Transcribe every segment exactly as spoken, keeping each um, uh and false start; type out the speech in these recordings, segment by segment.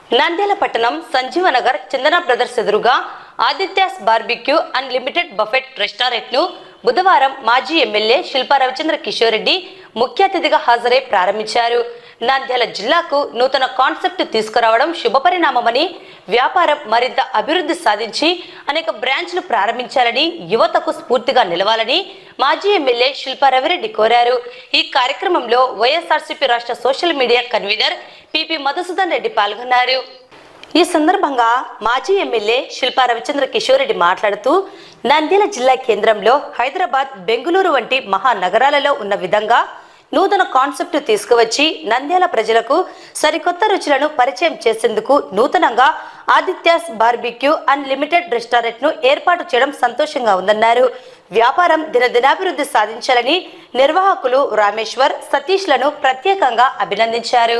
నంద్యాల పట్టణం సంజీవనగర్ చందన బ్రదర్స్ ఎదురుగా Adityas barbecue unlimited buffet restaurant ను బుధవారం మాజీ ఎమ్మెల్యే శిల్పా రవిచంద్ర కిషోర్ రెడ్డి ముఖ్య అతిథిగా హాజరై ప్రారంభించారు. నంద్యాల జిల్లాకు నూతన కాన్సెప్ట్ తీసుకురావడం శుభపరిణామమని, వ్యాపారం మరింత అభివృద్ధి సాధించి అనేక బ్రాంచ్లు ప్రారంభించాలని, యువతకు స్ఫూర్తిగా నిలవాలని మాజీ ఎమ్మెల్యే శిల్పా రవిరెడ్డి కోరారు. ఈ కార్యక్రమంలో వైఎస్ఆర్సీపీ రాష్ట్ర social media convener PP Madhusudan Reddy పాల్గొన్నారు. ఈ సందర్భంగా మాజీ ఎమ్మెల్యే శిల్పా రవిచంద్ర కిషోర్ రెడ్డి మాట్లాడుతూ, నంద్యాల జిల్లా కేంద్రంలో హైదరాబాద్, బెంగళూరు వంటి మహానగరాలలో ఉన్న విధంగా నూతన కాన్సెప్ట్ తీసుకువచ్చి నంద్యాల ప్రజలకు సరికొత్త రుచులను పరిచయం చేసేందుకు నూతనంగా ఆదిత్యాస్ బార్బిక్యూ అన్లిమిటెడ్ రెస్టారెంట్ ను ఏర్పాటు చేయడం సంతోషంగా ఉందన్నారు. వ్యాపారం దినదినాభివృద్ధి సాధించాలని నిర్వాహకులు రామేశ్వర్, సతీష్ లను ప్రత్యేకంగా అభినందించారు.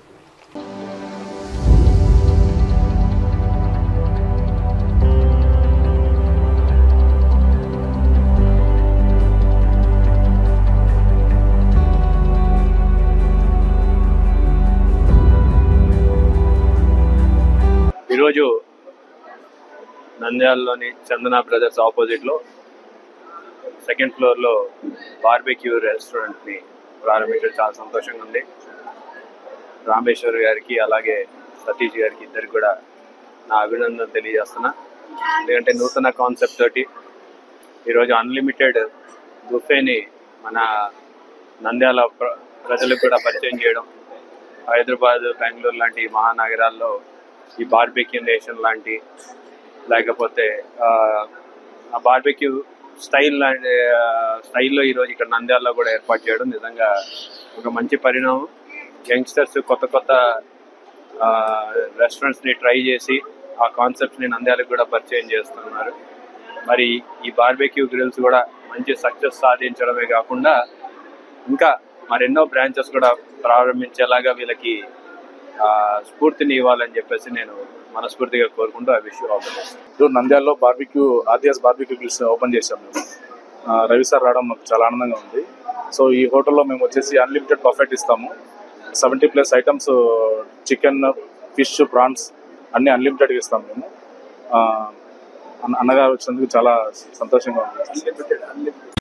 ఈరోజు నంద్యాలలోని చందన బ్రదర్స్ ఆపోజిట్లో సెకండ్ ఫ్లోర్లో బార్బెక్యూ రెస్టారెంట్ని ప్రారంభించడం చాలా సంతోషంగా ఉంది. రామేశ్వర్ గారికి అలాగే సతీష్ గారికి ఇద్దరికి కూడా నా అభినందన తెలియజేస్తున్నా. ఎందుకంటే నూతన కాన్సెప్ట్ తోటి ఈరోజు అన్లిమిటెడ్ బుఫేని మన నంద్యాల ప్రజలకు కూడా పరిచయం చేయడం, హైదరాబాద్, బెంగళూరు లాంటి మహానగరాల్లో ఈ బార్బెక్యూ నేషన్ లాంటి, లేకపోతే ఆ బార్బెక్యూ స్టైల్ లాంటి స్టైల్లో ఈరోజు ఇక్కడ నంద్యాలలో కూడా ఏర్పాటు చేయడం నిజంగా ఒక మంచి పరిణామం. యంగ్స్టర్స్ కొత్త కొత్త రెస్టారెంట్స్ని ట్రై చేసి ఆ కాన్సెప్ట్స్ని నంద్యాలకు కూడా పరిచయం చేస్తున్నారు. మరి ఈ బార్బెక్యూ గ్రిల్స్ కూడా మంచి సక్సెస్ సాధించడమే కాకుండా ఇంకా మరెన్నో బ్రాంచెస్ కూడా ప్రారంభించేలాగా వీళ్ళకి స్ఫూర్తిని ఇవ్వాలని చెప్పేసి నేను మనస్ఫూర్తిగా కోరుకుంటూ ఆ విషయం ఓపెన్ చేస్తాను. నంద్యాలలో barbecue Adityas barbecue grills open చేశాము. రవి సార్ రావడం మాకు చాలా ఆనందంగా ఉంది. సో ఈ హోటల్లో మేము వచ్చేసి అన్లిమిటెడ్ బఫెట్ ఇస్తాము. Seventy plus items, chicken, fish, prawns అన్నీ అన్లిమిటెడ్గా ఇస్తాము. మేము అన్నగారు వచ్చినందుకు చాలా సంతోషంగా ఉంది.